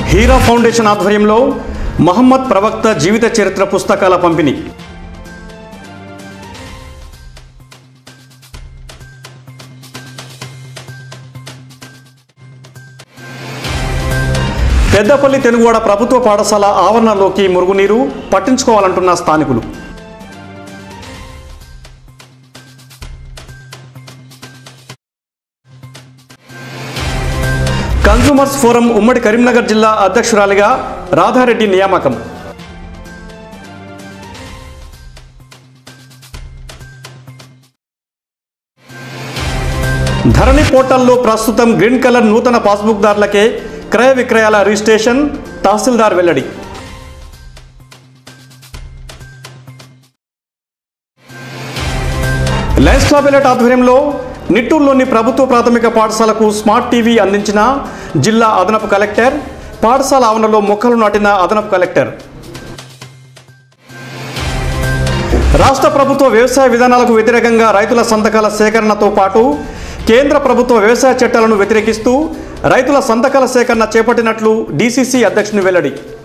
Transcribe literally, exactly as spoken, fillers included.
Heera foundation ఆధ్వర్యంలో మహమ్మద్ ప్రవక్త జీవిత చరిత్ర పుస్తకాల పంపిణీ. పెద్దపల్లి తెనుగోడ ప్రభుత్వ పాఠశాల ఆవరణలోకి మురుగునీరు పట్టించుకోవాలంటున్న స్థానికులు. కన్స్యూమర్స్ ఫోరం ఉమ్మడి కరీంనగర్ జిల్లా అధ్యక్షురాలిగా రాధారెడ్డి నియామకం. ధరణి పోర్టల్లో ప్రస్తుతం గ్రీన్ కలర్ నూతన పాస్బుక్ దారులకే క్రయ విక్రయాల రిజిస్ట్రేషన్, తహసీల్దార్ వెల్లడి. లయన్స్ క్లబ్ ఎలర్ట్ ఆధ్వర్యంలో నిట్టూరులోని ప్రభుత్వ ప్రాథమిక పాఠశాలకు స్మార్ట్ టీవీ అందించిన జిల్లా అదనపు కలెక్టర్. పాఠశాల ఆవరణలో మొక్కలు నాటిన అదనపు కలెక్టర్. రాష్ట్ర ప్రభుత్వ వ్యవసాయ విధానాలకు వ్యతిరేకంగా రైతుల సంతకాల సేకరణతో పాటు కేంద్ర ప్రభుత్వ వ్యవసాయ చట్టాలను వ్యతిరేకిస్తూ రైతుల సంతకాల సేకరణ చేపట్టినట్లు డీసీసీ అధ్యక్షుని వెల్లడి.